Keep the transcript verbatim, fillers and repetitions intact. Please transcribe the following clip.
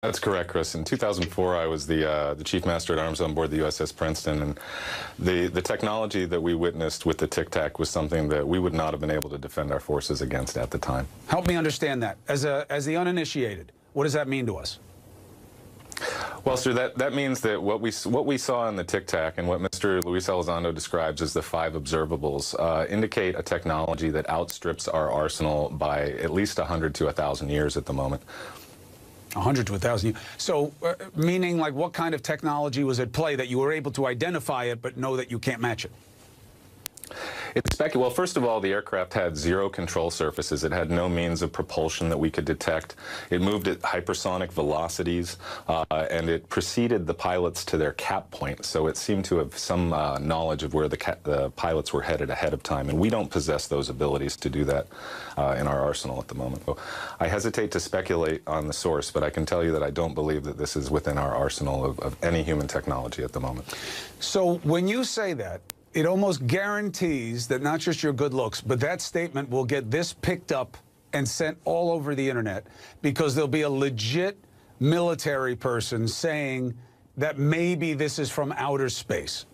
That's correct, Chris. In two thousand four, I was the uh, the chief master at arms on board the U S S Princeton, and the the technology that we witnessed with the Tic Tac was something that we would not have been able to defend our forces against at the time. Help me understand that. As a as the uninitiated, what does that mean to us? Well, sir, that, that means that what we what we saw in the Tic Tac and what Mister Luis Elizondo describes as the five observables uh, indicate a technology that outstrips our arsenal by at least one hundred to one thousand years at the moment. one hundred to one thousand. So, uh, meaning, like, what kind of technology was at play that you were able to identify it but know that you can't match it? It's spec well, first of all, the aircraft had zero control surfaces. It had no means of propulsion that we could detect. It moved at hypersonic velocities, uh, and it preceded the pilots to their cap point. So it seemed to have some uh, knowledge of where the, ca the pilots were headed ahead of time, and we don't possess those abilities to do that uh, in our arsenal at the moment. So I hesitate to speculate on the source, but I can tell you that I don't believe that this is within our arsenal of, of any human technology at the moment. So when you say that, it almost guarantees that not just your good looks, but that statement will get this picked up and sent all over the internet, because there'll be a legit military person saying that maybe this is from outer space.